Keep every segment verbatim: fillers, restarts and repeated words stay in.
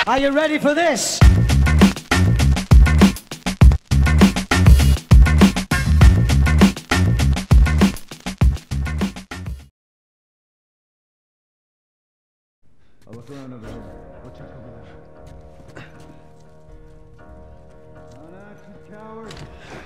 Are you ready for this? I'll look around over here. We'll check over there. On action, coward!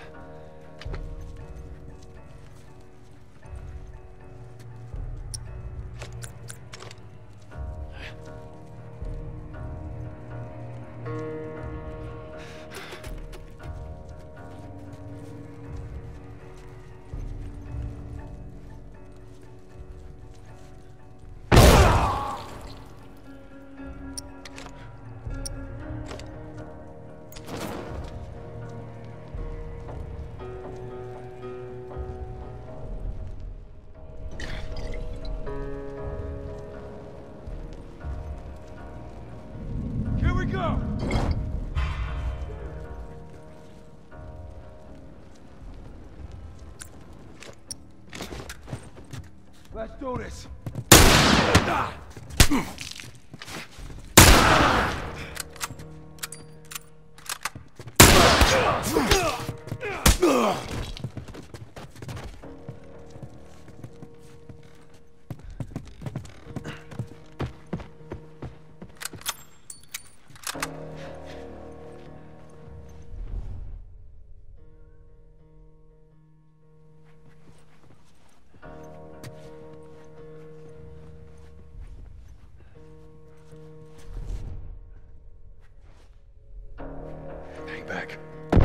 Go! Let's do this. Hang back.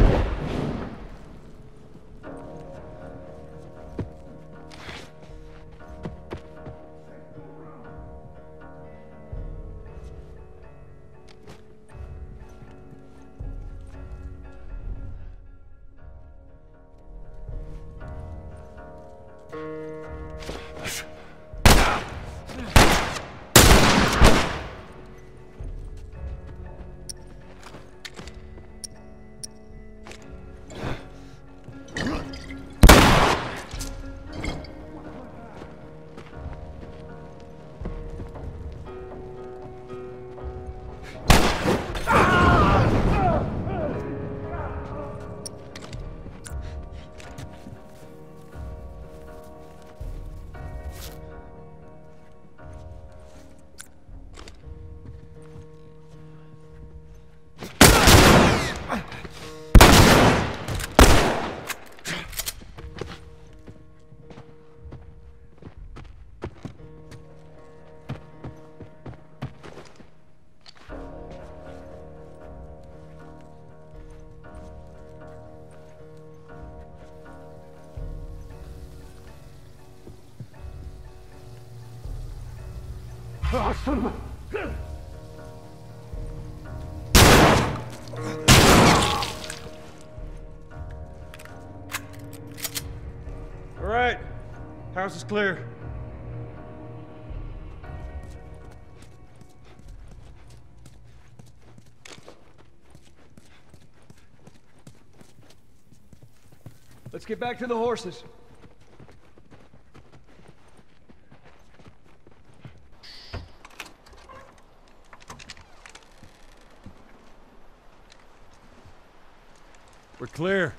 Oh, son of a... All right, house is clear. Let's get back to the horses. We're clear.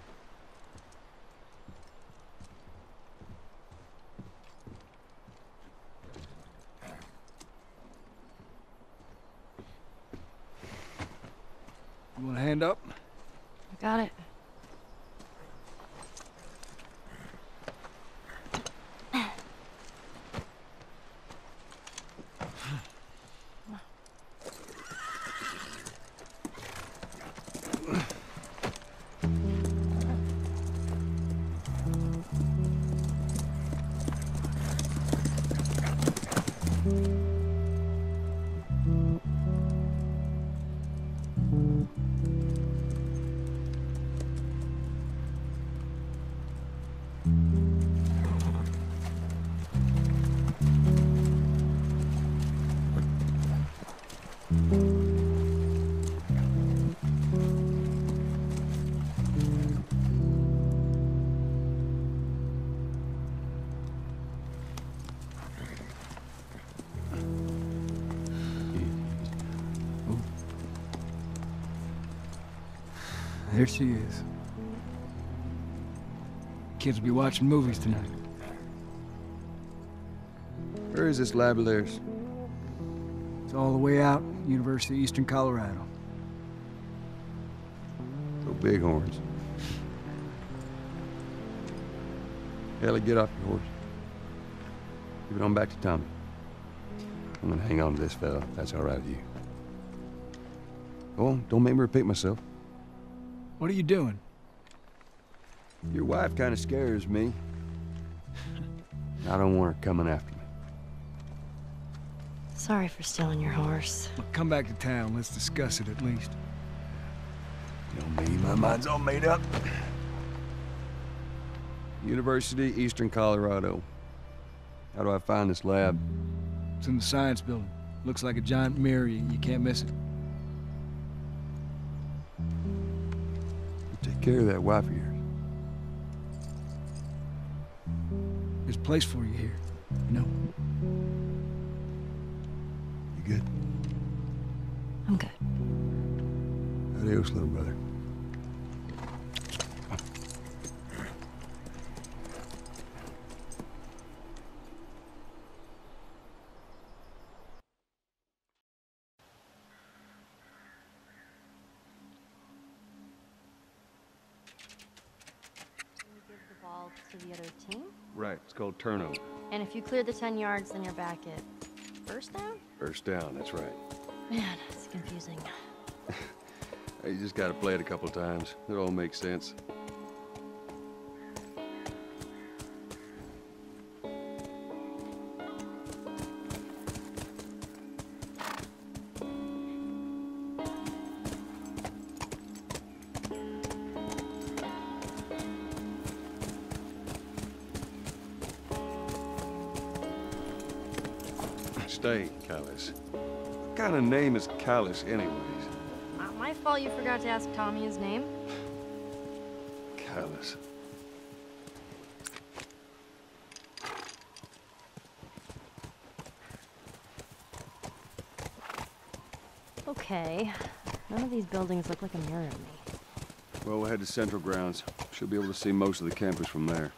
You want a hand up? I got it. There she is. Kids will be watching movies tonight. Where is this lab of theirs? It's all the way out, University of Eastern Colorado. So bighorns. Ellie, get off your horse. Give it on back to Tommy. I'm gonna hang on to this fella, if that's all right with you. Go on, don't make me repeat myself. What are you doing? Your wife kind of scares me. I don't want her coming after me. Sorry for stealing your horse. Well, come back to town. Let's discuss it at least. You know me, my mind's all made up. University, Eastern Colorado. How do I find this lab? It's in the science building. Looks like a giant mirror. You, you can't miss it. You take care of that wife of yours. There's a place for you here. You know? You good? I'm good. Adios, little brother. Ball to the other team. Right, it's called turnover. And if you clear the ten yards, then you're back at first down? First down, that's right. Man, it's confusing. You just gotta play it a couple times. It all makes sense. Stay, Callus. What kind of name is Callus, anyways? Not my fault you forgot to ask Tommy his name. Callus. Okay. None of these buildings look like a mirror to me. Well, we'll head to Central Grounds. Should be able to see most of the campus from there.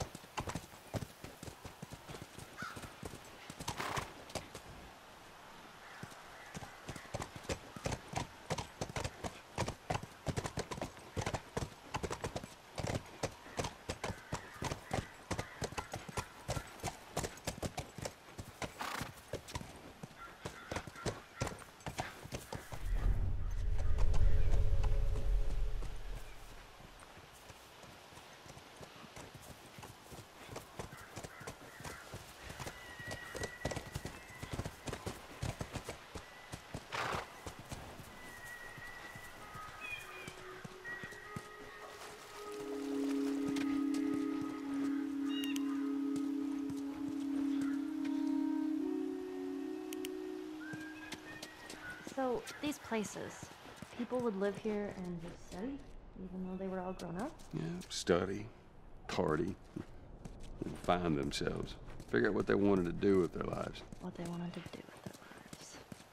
So, these places, people would live here and just study, even though they were all grown up? Yeah, study, party, and find themselves. Figure out what they wanted to do with their lives. What they wanted to do with their lives.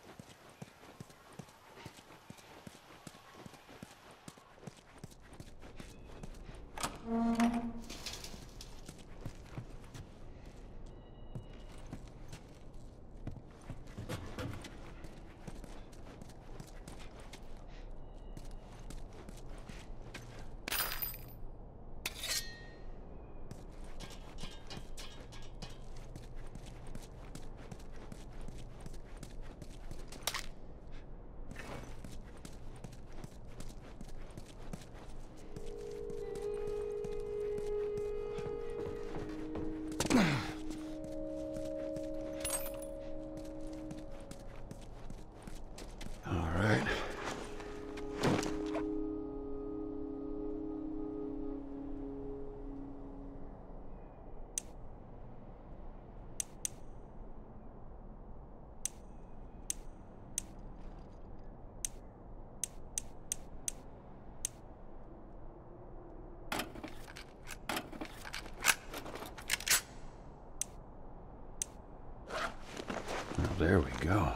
All right. Well, there we go.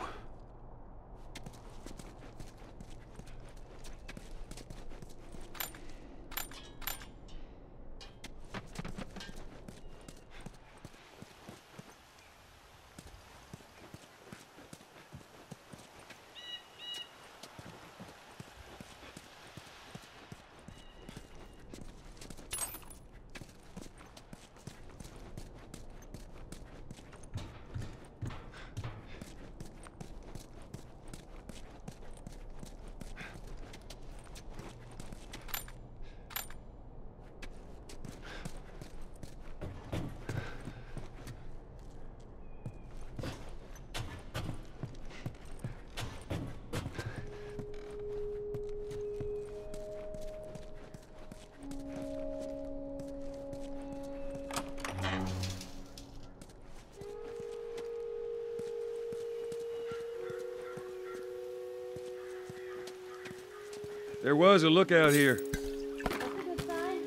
There was a lookout here. That's a good sign.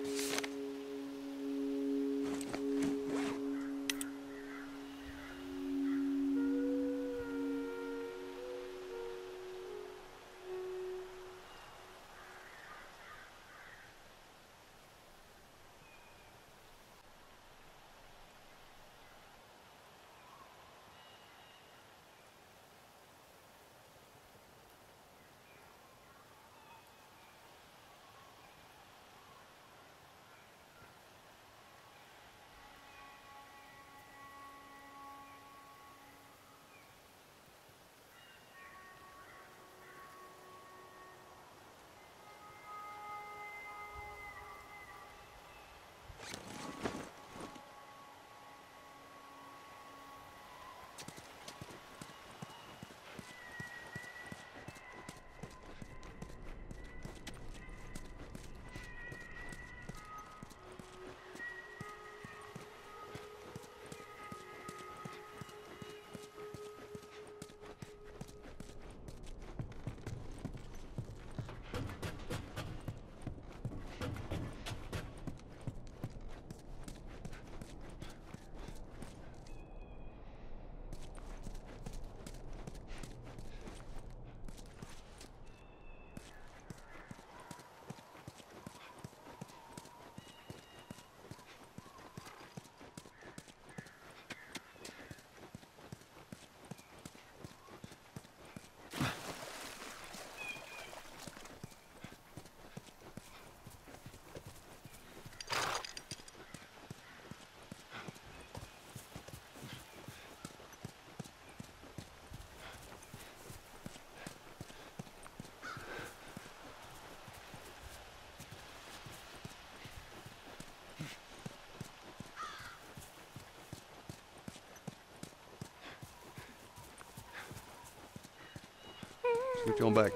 Switch on back.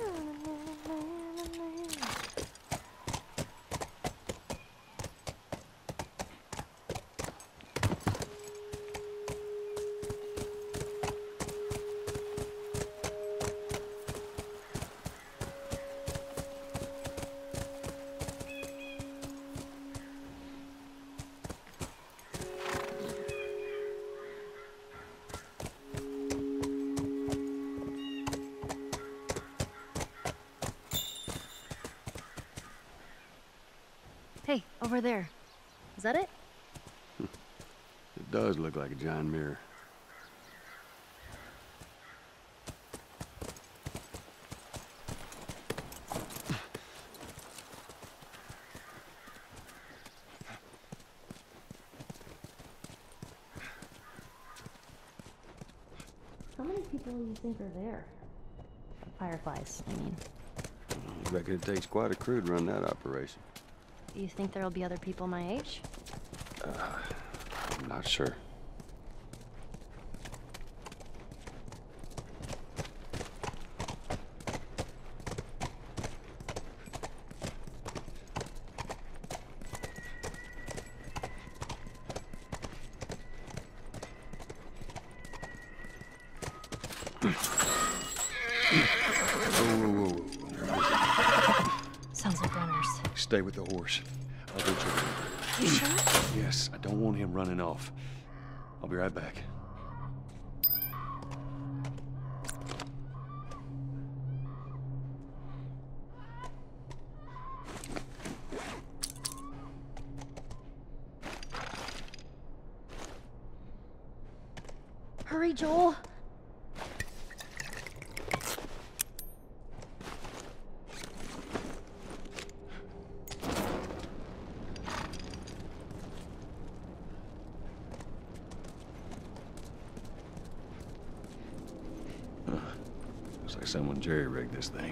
Hey, over there. Is that it? It does look like a giant mirror. How many people do you think are there? Fireflies, I mean. I reckon it takes quite a crew to run that operation. Do you think there'll be other people my age? Uh, I'm not sure. Sounds like runners. Stay with the horse. I'll get you. You sure? Yes, I don't want him running off. I'll be right back. Hurry, Joel. Looks like someone jerry-rigged this thing.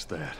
that?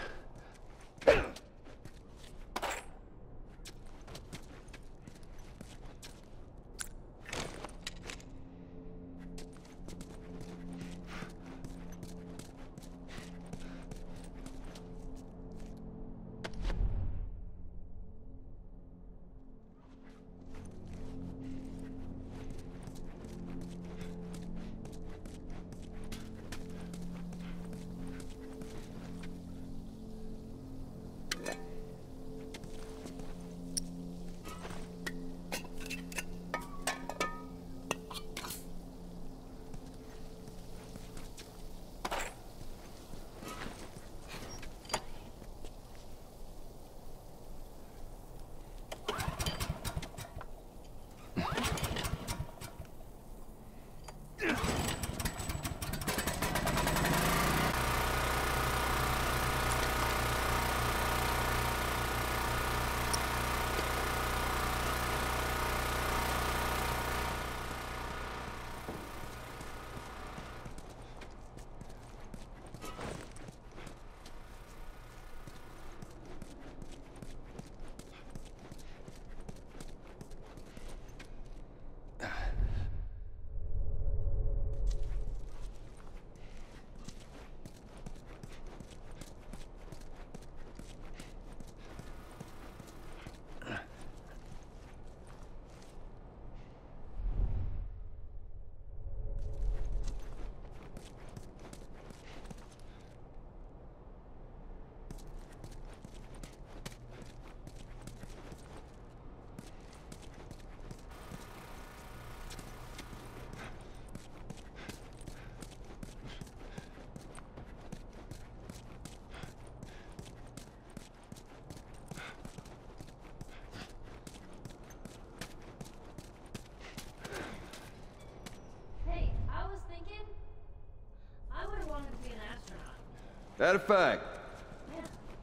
That a fact? Yeah.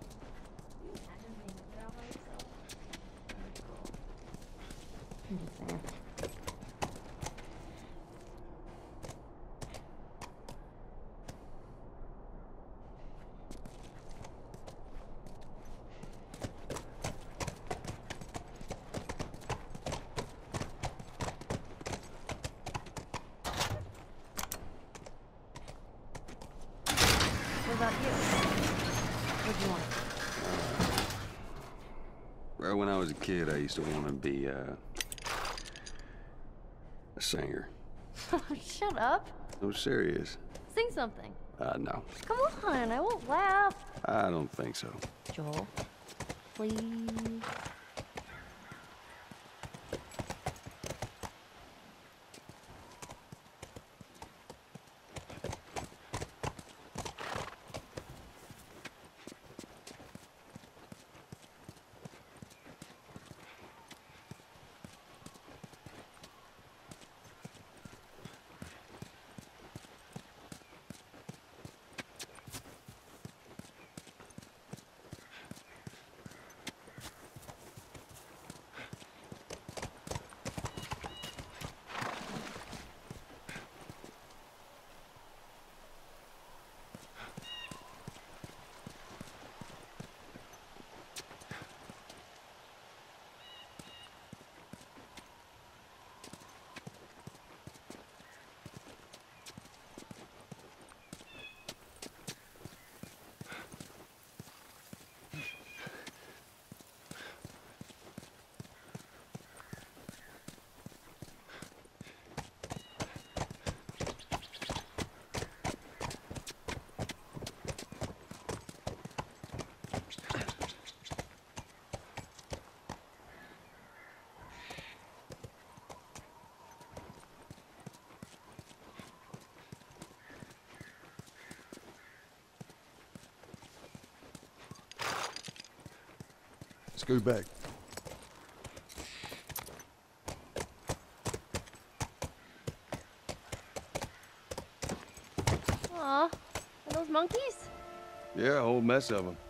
Imagine being a girl by yourself. Very cool. I'm just saying. What about you? What do you want? Right when I was a kid, I used to want to be, uh, a singer. Shut up. No, serious. Sing something. Uh, no. Come on, I won't laugh. I don't think so. Joel, please. Scoot back. Aw, are those monkeys? Yeah, a whole mess of them.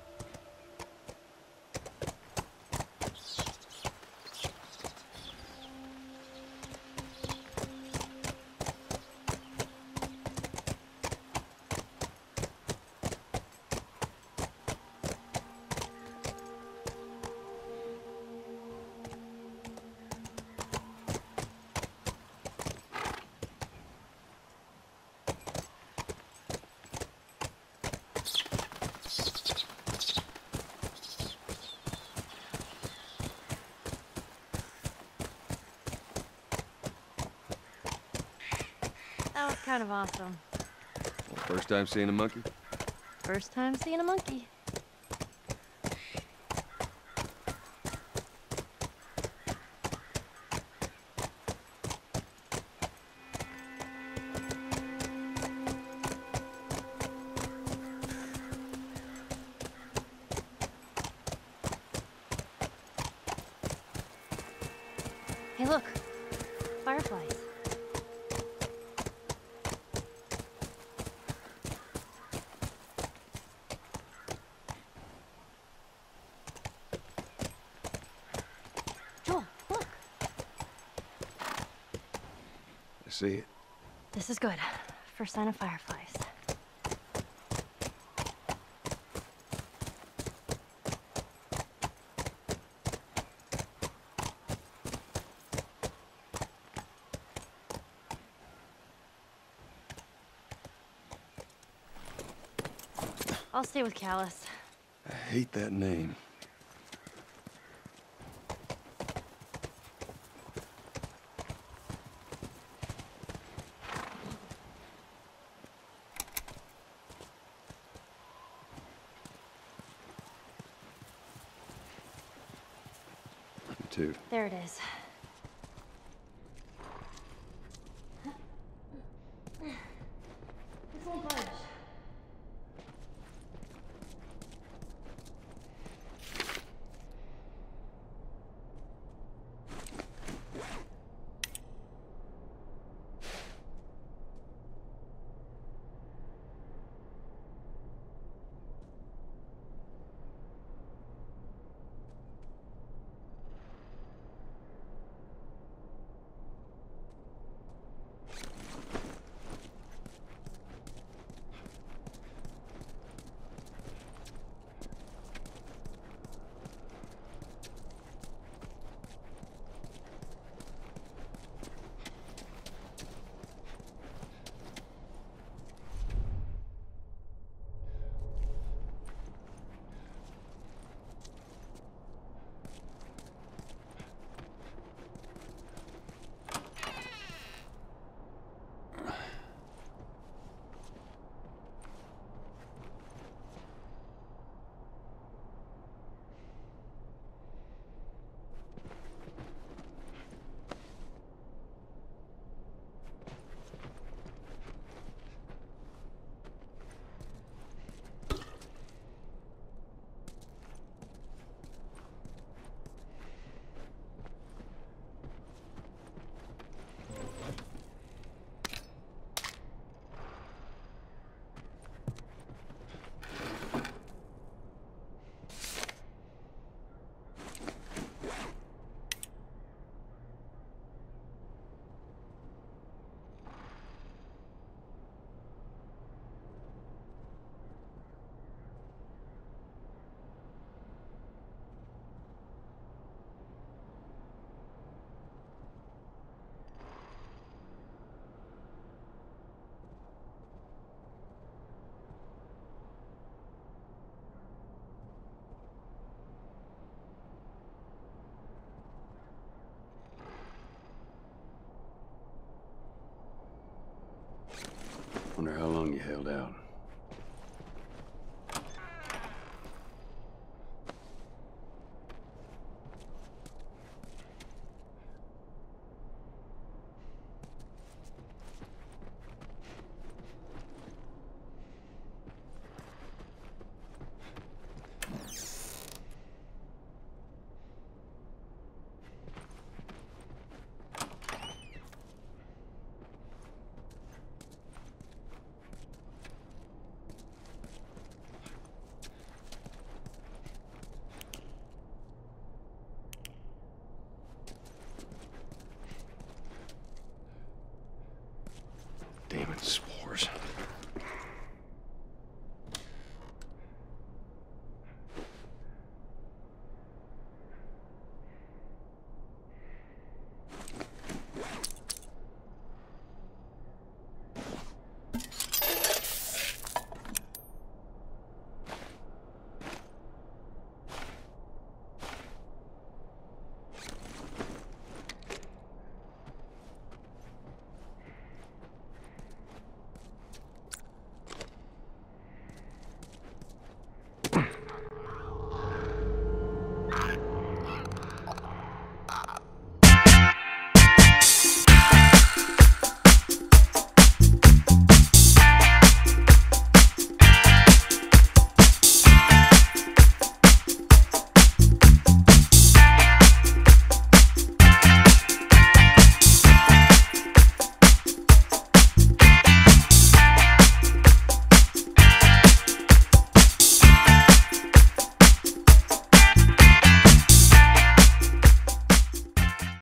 kind of awesome. Well, first time seeing a monkey? First time seeing a monkey. Hey, look. Fireflies. Joel, look. I see it. This is good. First sign of fireflies. I'll stay with Callus. I hate that name. Me too. There it is. This won't budge. Wonder how long you held out. Damn it,